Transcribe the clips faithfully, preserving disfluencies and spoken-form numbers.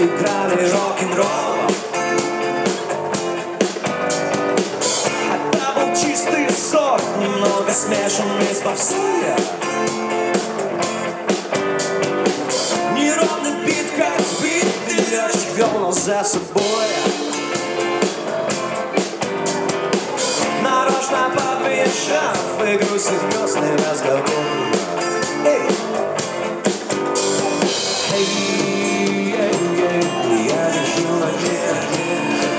играли рок-н-ролл. Это был чистый сорт, немного смешанный с попсой. Неровный бит, как сбитый летчик, вел нас за собой. Нарочно подмешав в игру серьезный разговор. Эй! Эй, эй, эй, я лежу на дне,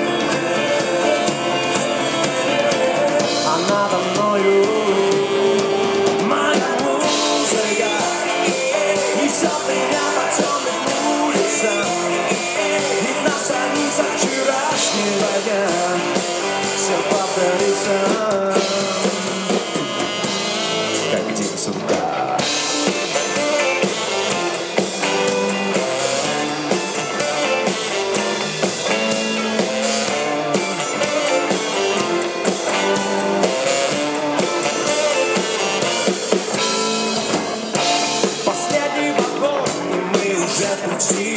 а надо мною моя музыка несет меня по темным улицам. Ведь на страницах вчерашнего дня все повторится, как день сурка. Последний вагон, и мы уже в пути.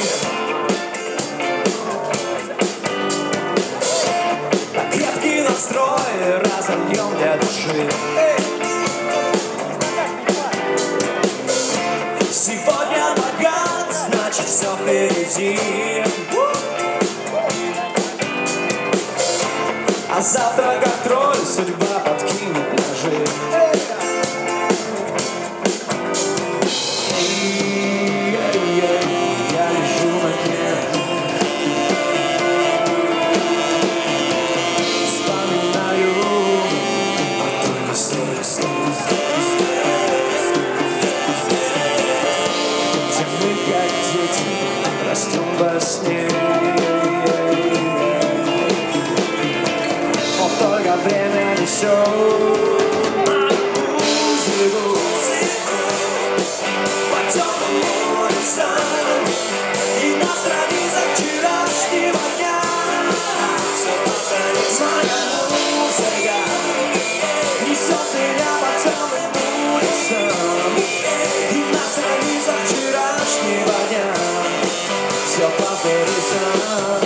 Крепкий настрой разольем для души. Эй! Сегодня богат, значит все впереди. А завтра как тролль судьба подкинет ножи. Эй, эй, эй, я лежу на дне, вспоминаю, а только сон, сон, где мы, как дети, растем во сне. Вот только время несет музыку по темным улицам, и на страницах вчерашнего дня все повторится. Моя музыка несет меня по темным улицам, и на страницах вчерашнего дня все повторится.